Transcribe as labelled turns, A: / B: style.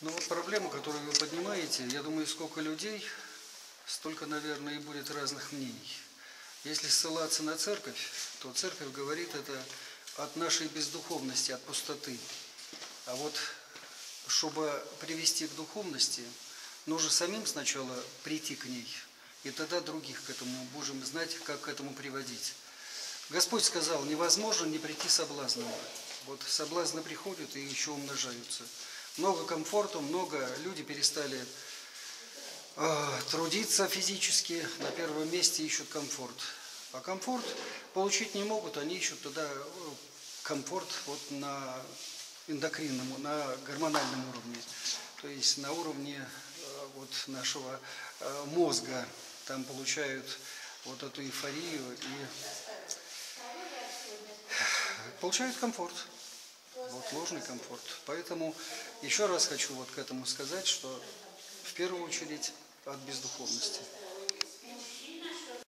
A: Ну вот проблема, которую вы поднимаете, я думаю, сколько людей, столько, наверное, и будет разных мнений. Если ссылаться на церковь, то церковь говорит это от нашей бездуховности, от пустоты. А вот чтобы привести к духовности, нужно самим сначала прийти к ней, и тогда других к этому будем знать, как к этому приводить. Господь сказал, невозможно не прийти соблазном. Вот соблазны приходят и еще умножаются. Много комфорта, люди перестали трудиться физически, на первом месте ищут комфорт. А комфорт получить не могут, они ищут тогда комфорт вот на эндокринном, на гормональном уровне, то есть на уровне вот нашего мозга. Там получают вот эту эйфорию и получают комфорт. Вот ложный комфорт. Поэтому еще раз хочу вот к этому сказать, что в первую очередь от бездуховности.